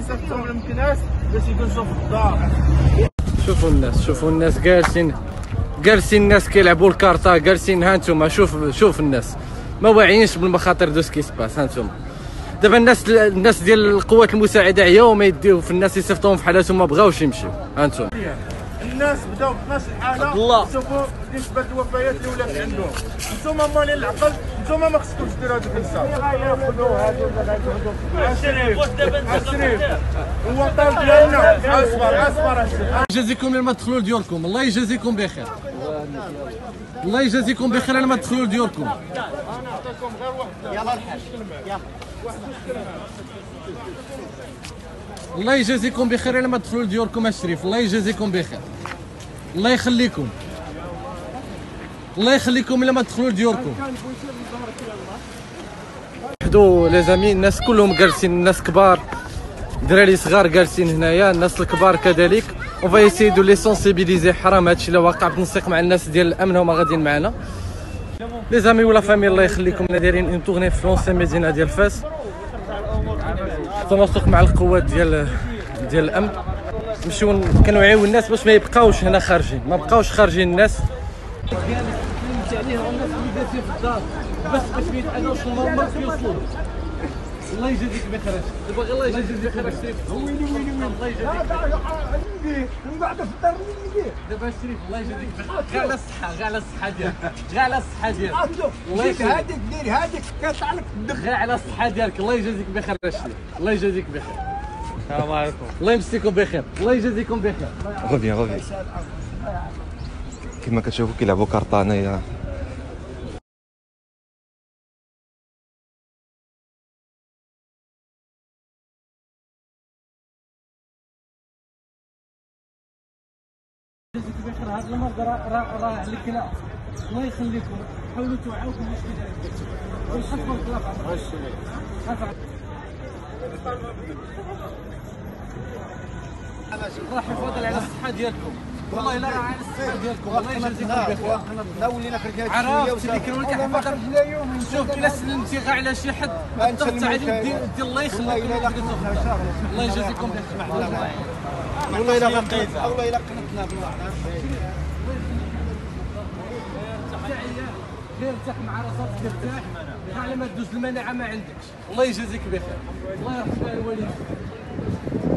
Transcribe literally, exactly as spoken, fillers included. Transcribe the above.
نصيفطهم للمكناس باش يجلسوا في الدار. شوفوا الناس، شوفوا الناس جالسين جالسين الناس كيلعبوا الكارطه، جالسين. ها انتم شوف شوف الناس ما واعيينش بالمخاطر دو سكي سباس. ها انتم دابا الناس الناس ديال القوات المساعده عياو ما يديو في الناس يصيفطوهم في حالاتهم ما بغاوش يمشيو. ها انتم الناس بداو في نفس الحاله، شوفوا نسبه الوفيات اللي ولات عندهم. نتوما مالين العقل، نتوما ما خصكمش ديروا هذوك النساء. ياخذوا هذو الشريف الوطن ديالنا. اصبر اصبر يجازيكم لما تدخلوا لديوركم، الله يجازيكم بخير، الله يجازيكم بخير لما تدخلوا لديوركم. انا نعطيكم غير واحد. يلا الحاج يلا واحد الكلمه. الله يجازيكم بخير لما تدخلوا لديوركم الشريف، الله يجازيكم بخير، الله يخليكم، الله يخليكم لما تدخلوا لديوركم. حدو لي زامي الناس كلهم جالسين، الناس كبار دراري صغار جالسين هنايا، الناس الكبار كذلك. اون فا يسيدو لي سونسيبيليزي. حرام هادشي اللي واقع، بتنسيق مع الناس ديال الامن هما غاديين معنا. لي زامي ولا فامي الله يخليكم، دايرين اون تورني في لونسي مدينه ديال فاس، تنسق مع القوات ديال ديال الامن. نمشيو كنوعيو الناس باش ما يبقاوش هنا خارجين، ما بقاوش خارجين الناس. بس باش ما يتعداوش المرمى يوصلوا. الله يجازيك بخير، دابا غير الله يجازيك بخير الشريف. ويلي ويلي ويلي الله يجازيك بخير. من بعد في الدار وين دابا الشريف الله يجازيك بخير. غير على الصحة، غير على الصحة ديالك، غير على الصحة ديالك. الله يجازيك هذيك دير هذيك كيطلع لك الدم. غير على الصحة ديالك، الله يجازيك بخير الشريف، الله يجازيك بخير. السلام عليكم. الله يمسيكم بخير، الله يجازيكم بخير. غوفيان غوفيان كما كتشوفوا كيلعبوا كارطة هنايا. بخير هذا المرض راه راه راه عليكنا، الله يخليكم حاولوا توعوا في المشكل هذا. ونحطوا الكلاب الله يحفظ على الصحة ديالكم، والله الا راه على الصحة ديالكم، الله يجازيكم بخير. حنا ولينا خرجات عرفت اللي كانوا لك حفظ. شوف الا سلمتي غير على شي حد الضغط عليه ديال الله يخليك، الله يجازيكم بخير. والله الا قنطنا والله الا قنطنا بالله. غير ارتاح مع راسك، ترتاح على ما تدوز المناعه ما عندكش. الله يجازيك بخير، الله يرحم الوالدين.